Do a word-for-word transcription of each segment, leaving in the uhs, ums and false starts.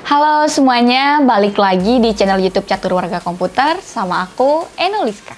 Halo semuanya, balik lagi di channel YouTube Catur Warga Komputer sama aku, Enoliska.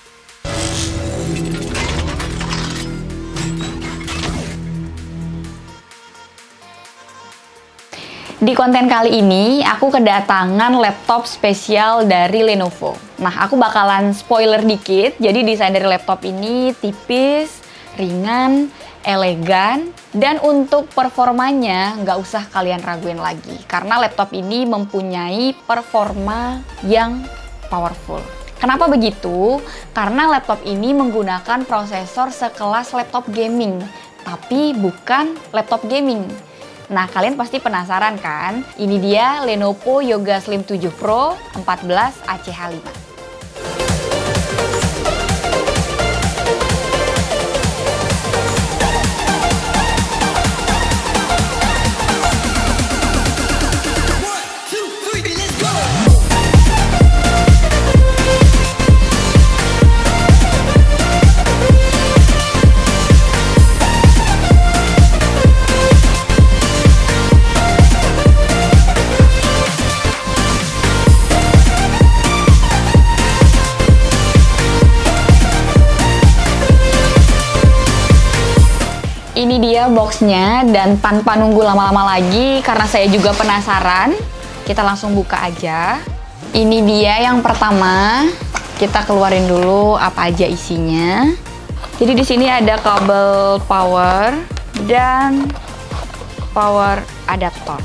Di konten kali ini, aku kedatangan laptop spesial dari Lenovo. Nah, aku bakalan spoiler dikit, jadi desain dari laptop ini tipis, ringan, elegan, dan untuk performanya nggak usah kalian raguin lagi karena laptop ini mempunyai performa yang powerful. Kenapa begitu? Karena laptop ini menggunakan prosesor sekelas laptop gaming, tapi bukan laptop gaming. Nah, kalian pasti penasaran kan? Ini dia Lenovo Yoga Slim tujuh Pro empat belas A C H lima. Ini dia boxnya, dan tanpa nunggu lama-lama lagi karena saya juga penasaran, kita langsung buka aja. Ini dia yang pertama, kita keluarin dulu apa aja isinya. Jadi di sini ada kabel power dan power adaptor.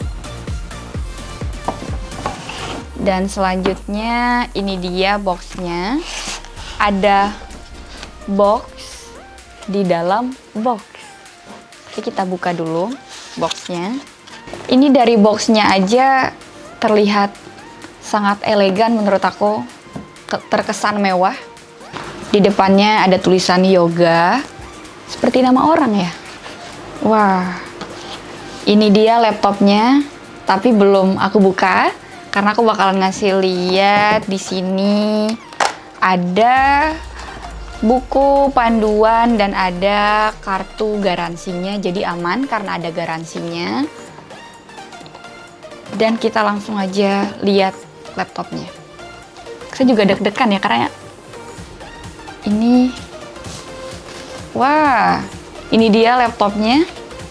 Dan selanjutnya ini dia boxnya, ada box di dalam box. Oke, kita buka dulu boxnya. Ini dari boxnya aja terlihat sangat elegan menurut aku, terkesan mewah. Di depannya ada tulisan yoga, seperti nama orang ya. Wah, ini dia laptopnya, tapi belum aku buka karena aku bakalan ngasih lihat di sini ada buku panduan dan ada kartu garansinya, jadi aman karena ada garansinya. Dan kita langsung aja lihat laptopnya. Saya juga deg-degan ya karena ini, wah, ini dia laptopnya.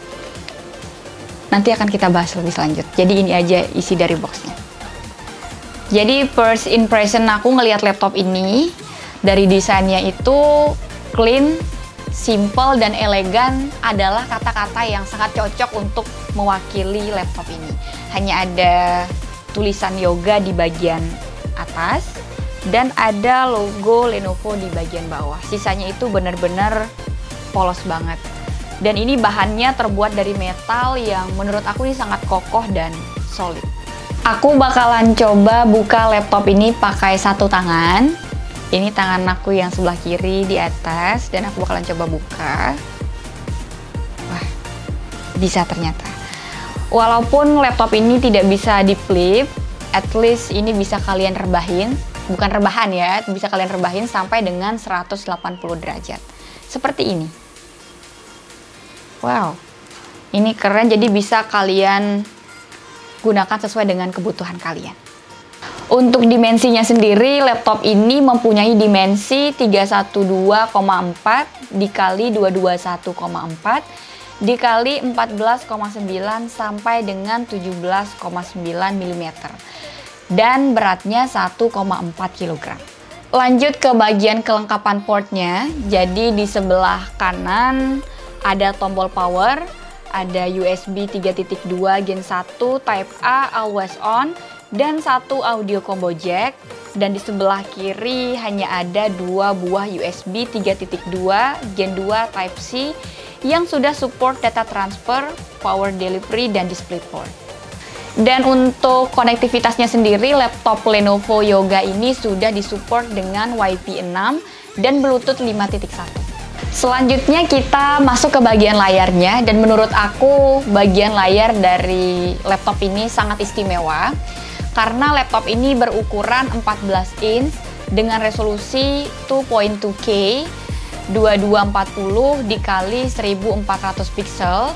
Nanti akan kita bahas lebih lanjut. Jadi ini aja isi dari boxnya. Jadi first impression aku ngelihat laptop ini, dari desainnya itu clean, simple, dan elegan adalah kata-kata yang sangat cocok untuk mewakili laptop ini. Hanya ada tulisan yoga di bagian atas dan ada logo Lenovo di bagian bawah. Sisanya itu benar-benar polos banget. Dan ini bahannya terbuat dari metal yang menurut aku ini sangat kokoh dan solid. Aku bakalan coba buka laptop ini pakai satu tangan. Ini tangan aku yang sebelah kiri di atas, dan aku bakalan coba buka. Wah, bisa ternyata. Walaupun laptop ini tidak bisa di flip, at least ini bisa kalian rebahin. Bukan rebahan ya, bisa kalian rebahin sampai dengan seratus delapan puluh derajat. Seperti ini. Wow, ini keren, jadi bisa kalian gunakan sesuai dengan kebutuhan kalian. Untuk dimensinya sendiri, laptop ini mempunyai dimensi tiga satu dua koma empat dikali dua dua satu koma empat dikali empat belas koma sembilan sampai dengan tujuh belas koma sembilan milimeter. Dan beratnya satu koma empat kilogram. Lanjut ke bagian kelengkapan portnya. Jadi di sebelah kanan ada tombol power, ada U S B tiga titik dua gen satu Type A always on, dan satu audio combo jack. Dan di sebelah kiri hanya ada dua buah U S B tiga titik dua gen dua Type C yang sudah support data transfer, power delivery, dan DisplayPort. Dan untuk konektivitasnya sendiri, laptop Lenovo Yoga ini sudah disupport dengan Wi-Fi enam dan Bluetooth lima titik satu. Selanjutnya kita masuk ke bagian layarnya, dan menurut aku bagian layar dari laptop ini sangat istimewa karena laptop ini berukuran empat belas inch dengan resolusi dua koma dua K dua ribu dua ratus empat puluh dikali seribu empat ratus pixel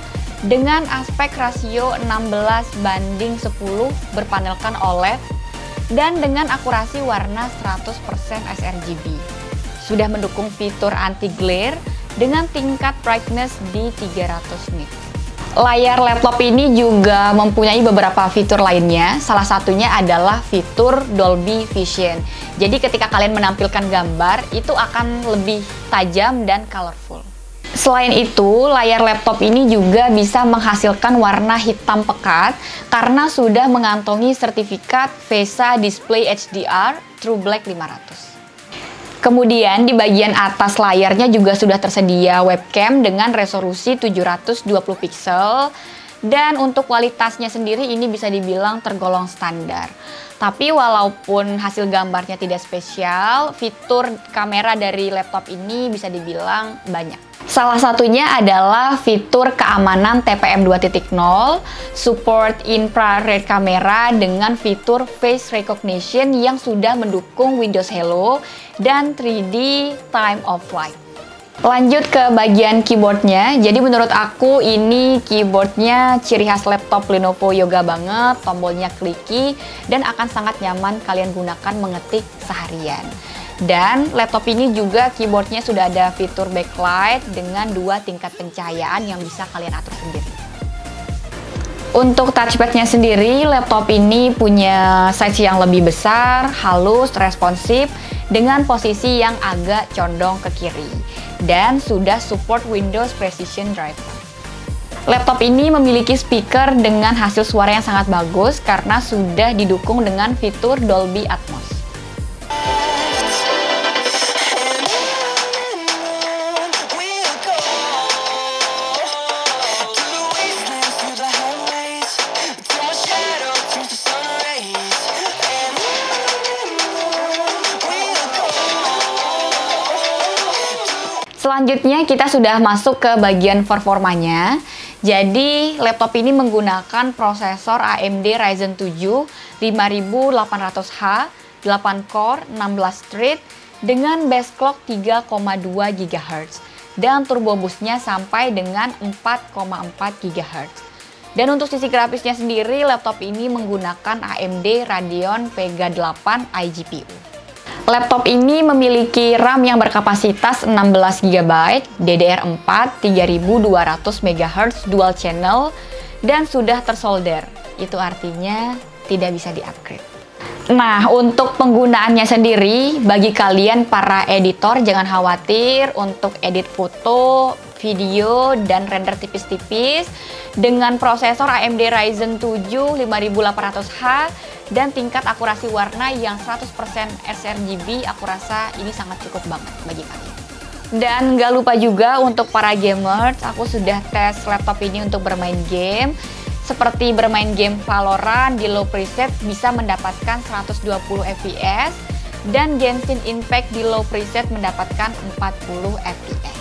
dengan aspek rasio enam belas banding sepuluh berpanelkan O L E D dan dengan akurasi warna seratus persen sRGB. Sudah mendukung fitur anti-glare dengan tingkat brightness di tiga ratus nit. Layar laptop ini juga mempunyai beberapa fitur lainnya, salah satunya adalah fitur Dolby Vision. Jadi ketika kalian menampilkan gambar, itu akan lebih tajam dan colorful. Selain itu, layar laptop ini juga bisa menghasilkan warna hitam pekat karena sudah mengantongi sertifikat VESA Display H D R True Black lima ratus. Kemudian di bagian atas layarnya juga sudah tersedia webcam dengan resolusi tujuh ratus dua puluh piksel dan untuk kualitasnya sendiri ini bisa dibilang tergolong standar. Tapi walaupun hasil gambarnya tidak spesial, fitur kamera dari laptop ini bisa dibilang banyak. Salah satunya adalah fitur keamanan T P M dua titik nol, support infrared camera dengan fitur face recognition yang sudah mendukung Windows Hello dan tiga D time of flight. Lanjut ke bagian keyboardnya. Jadi menurut aku ini keyboardnya ciri khas laptop Lenovo Yoga banget, tombolnya clicky dan akan sangat nyaman kalian gunakan mengetik seharian. Dan laptop ini juga keyboardnya sudah ada fitur backlight dengan dua tingkat pencahayaan yang bisa kalian atur sendiri. Untuk touchpadnya sendiri, laptop ini punya size yang lebih besar, halus, responsif, dengan posisi yang agak condong ke kiri. Dan sudah support Windows Precision Driver. Laptop ini memiliki speaker dengan hasil suara yang sangat bagus karena sudah didukung dengan fitur Dolby Atmos. Selanjutnya kita sudah masuk ke bagian performanya. Jadi laptop ini menggunakan prosesor A M D Ryzen tujuh lima ribu delapan ratus H, delapan core, enam belas thread dengan base clock tiga koma dua gigahertz dan turbo boost-nya sampai dengan empat koma empat gigahertz. Dan untuk sisi grafisnya sendiri, laptop ini menggunakan A M D Radeon Vega delapan iGPU. Laptop ini memiliki RAM yang berkapasitas enam belas giga byte, D D R empat tiga ribu dua ratus megahertz dual channel, dan sudah tersolder. Itu artinya tidak bisa di-upgrade. Nah, untuk penggunaannya sendiri, bagi kalian para editor jangan khawatir untuk edit foto, video, dan render tipis-tipis dengan prosesor A M D Ryzen tujuh lima ribu delapan ratus H dan tingkat akurasi warna yang seratus persen sRGB, aku rasa ini sangat cukup banget bagi kalian. Dan gak lupa juga untuk para gamers, aku sudah tes laptop ini untuk bermain game. Seperti bermain game Valorant di low preset bisa mendapatkan seratus dua puluh F P S dan Genshin Impact di low preset mendapatkan empat puluh F P S.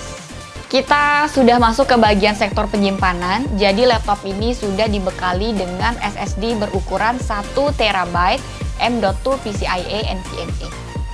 Kita sudah masuk ke bagian sektor penyimpanan, jadi laptop ini sudah dibekali dengan S S D berukuran satu terabyte M dot dua PCIe NVMe.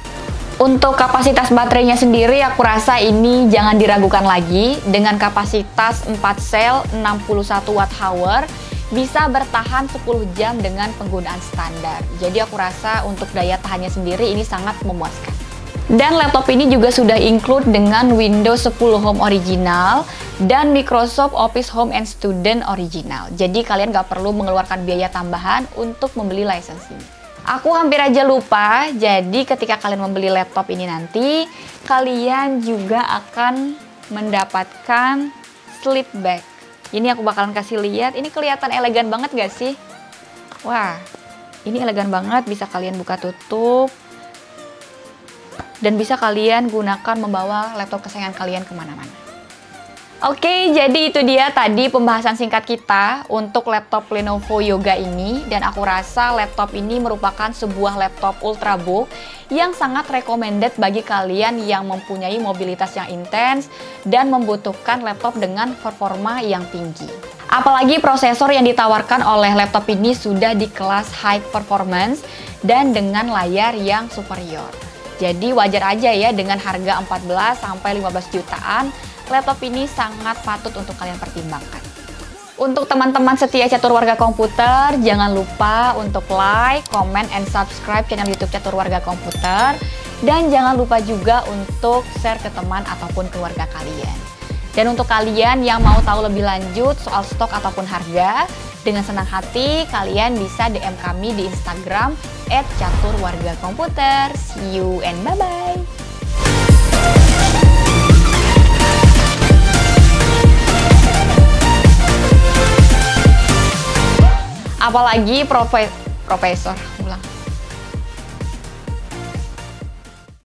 Untuk kapasitas baterainya sendiri, aku rasa ini jangan diragukan lagi. Dengan kapasitas empat sel enam puluh satu watt hour, bisa bertahan sepuluh jam dengan penggunaan standar. Jadi aku rasa untuk daya tahannya sendiri ini sangat memuaskan. Dan laptop ini juga sudah include dengan Windows sepuluh Home Original dan Microsoft Office Home and Student Original. Jadi kalian gak perlu mengeluarkan biaya tambahan untuk membeli license ini. Aku hampir aja lupa, jadi ketika kalian membeli laptop ini nanti, kalian juga akan mendapatkan slip bag. Ini aku bakalan kasih lihat, ini kelihatan elegan banget gak sih? Wah, ini elegan banget, bisa kalian buka tutup. Dan bisa kalian gunakan membawa laptop kesayangan kalian kemana-mana. Oke, jadi itu dia tadi pembahasan singkat kita untuk laptop Lenovo Yoga ini. Dan aku rasa laptop ini merupakan sebuah laptop ultrabook yang sangat recommended bagi kalian yang mempunyai mobilitas yang intens dan membutuhkan laptop dengan performa yang tinggi. Apalagi prosesor yang ditawarkan oleh laptop ini sudah di kelas high performance dan dengan layar yang superior. Jadi wajar aja ya dengan harga empat belas sampai lima belas jutaan, laptop ini sangat patut untuk kalian pertimbangkan. Untuk teman-teman setia Catur Warga Komputer, jangan lupa untuk like, comment, and subscribe channel YouTube Catur Warga Komputer. Dan jangan lupa juga untuk share ke teman ataupun keluarga kalian. Dan untuk kalian yang mau tahu lebih lanjut soal stok ataupun harga, dengan senang hati kalian bisa D M kami di Instagram et catur warga komputer. See you and bye-bye! Apalagi profe profesor